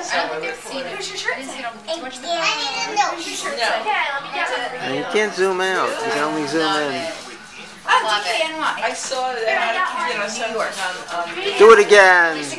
don't think I've seen it. Who's your shirt say? Who's your shirt say? Okay, let me get it. And you can't zoom out. You can only zoom in. Oh, DKNY. I saw that. Here, I got one in New York. Do it again.